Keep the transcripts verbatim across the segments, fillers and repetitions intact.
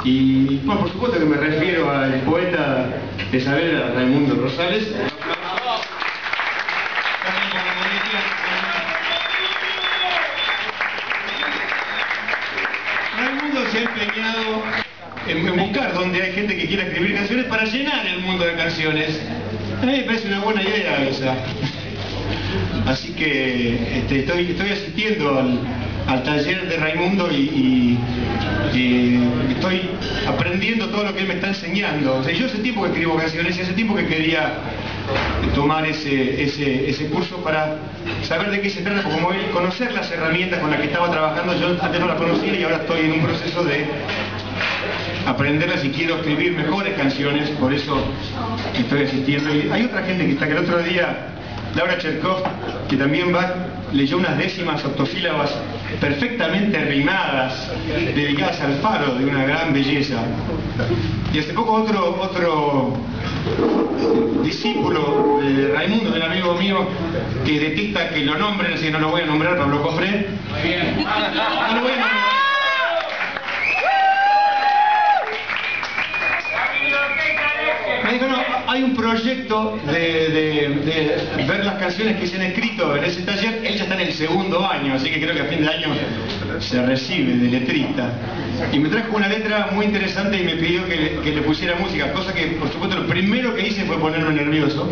Y bueno, por supuesto que me refiero al poeta de Saavedra, Raimundo Rosales. Raimundo se ha empeñado en, en buscar donde hay gente que quiera escribir canciones para llenar el mundo de canciones. A mí me parece una buena idea esa. Así que este, estoy, estoy asistiendo al, al taller de Raimundo y, y, y estoy aprendiendo todo lo que él me está enseñando. O sea, yo hace tiempo que escribo canciones y hace tiempo que quería tomar ese, ese, ese curso para saber de qué se trata, como él, conocer las herramientas con las que estaba trabajando. Yo antes no las conocía y ahora estoy en un proceso de aprenderlas y quiero escribir mejores canciones, por eso estoy asistiendo. Y hay otra gente que está, que el otro día, Laura Cherkov, que también va, leyó unas décimas octosílabas perfectamente rimadas, dedicadas al faro, de una gran belleza. Y hace poco otro, otro discípulo de Raimundo, del amigo mío, que detesta que lo nombren, así que no lo voy a nombrar, Pablo Cofré. Muy bien. No lo voy a nombrar. Me dijo, no, hay un proyecto de, de, de ver las canciones que se han escrito en ese taller. Él ya está en el segundo año, así que creo que a fin de año se recibe de letrista. Y me trajo una letra muy interesante y me pidió que le, que le pusiera música, cosa que por supuesto lo primero que hice fue ponerme nervioso.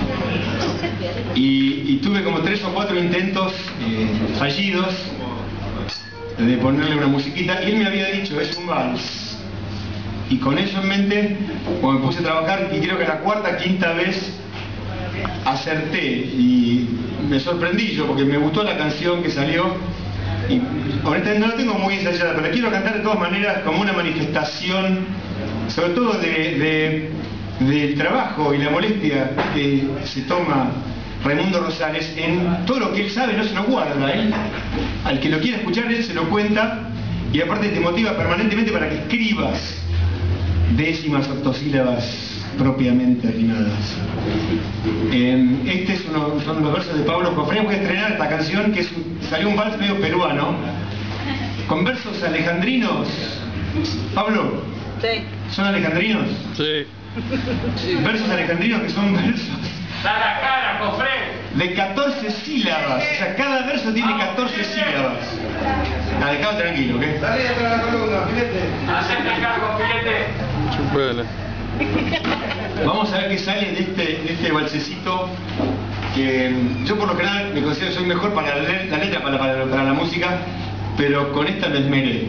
Y, y tuve como tres o cuatro intentos eh, fallidos de ponerle una musiquita, y él me había dicho, es un vals. Y con eso en mente, cuando me puse a trabajar, y creo que la cuarta, quinta vez acerté, y me sorprendí yo, porque me gustó la canción que salió, y honestamente no la tengo muy ensayada, pero la quiero cantar de todas maneras como una manifestación, sobre todo de, de, del trabajo y la molestia que se toma Raimundo Rosales en todo lo que él sabe, no se lo guarda. Él, al que lo quiera escuchar, él se lo cuenta, y aparte te motiva permanentemente para que escribas décimas octosílabas propiamente rimadas. Eh, este es uno, son los versos de Pablo Cofré. Voy a estrenar esta canción, que es, salió un vals medio peruano, con versos alejandrinos. Pablo, sí. ¿Son alejandrinos? Sí. Versos alejandrinos que son versos ¡Da la cara, Cofré! de catorce sílabas. O sea, cada verso tiene catorce sílabas. Ah, dejado tranquilo, ¿qué? Dale atrás la columna, filete. ¡Hacete cargo, filete! Chupele. Vamos a ver qué sale de este, de este balsecito, que yo por lo general me considero que soy mejor para la, la letra, para, para, para la música, pero con esta me esmeré. ¿eh?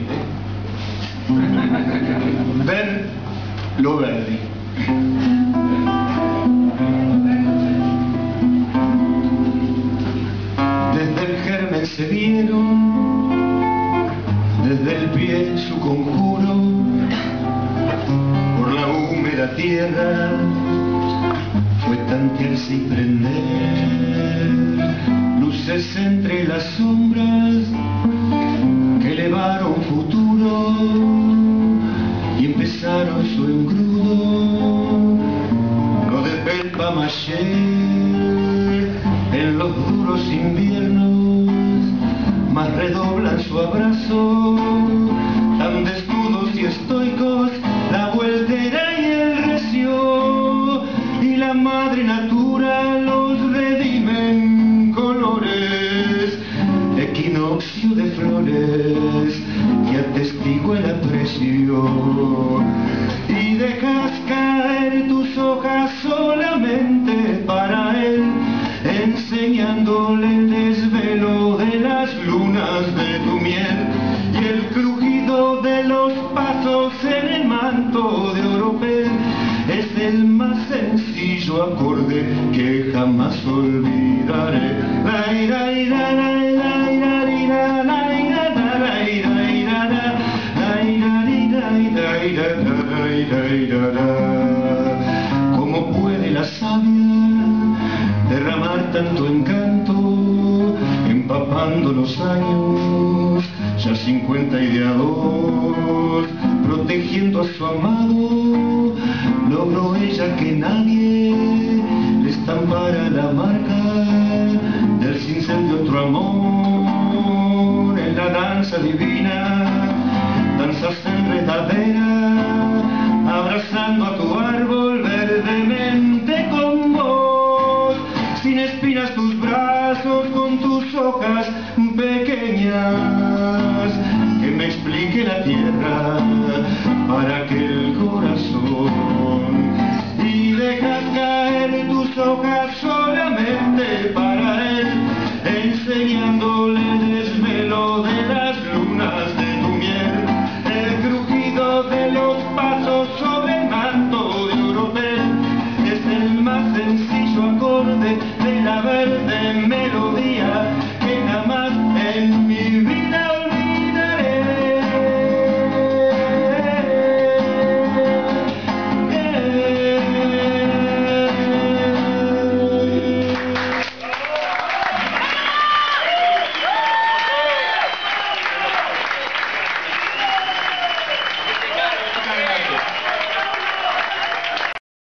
Ver lo verde. Desde el germen se vieron, desde el pie su conjuro, por la húmeda tierra fue tantearse y prender luces entre las sombras que elevaron futuro y empezaron su engrudo, lo de pelpa maché en los duros inviernos, más redoblan su abrazo, tan desnudos y estoicos, la vueltera y el recio, y la madre natura los redime en colores, equinoccio de flores que atestigua el aprecio, y dejas caer tus hojas solamente para él, enseñándole el desvelo de las lunas de tu miel y el crujido de los pasos en el manto de oropel. Es el más sencillo acorde que jamás olvidaré. La ira, ira, la ira, ira, ira, la ira, la ira, ira, la ira, ira, ira, ira, ira, ira. ¿Cómo puede la savia derramar tanto encanto, empapando los años, ya cincuenta ideados, protegiendo a su amado? Logró ella que nadie le estampara la marca del cincel de otro amor en la danza divina.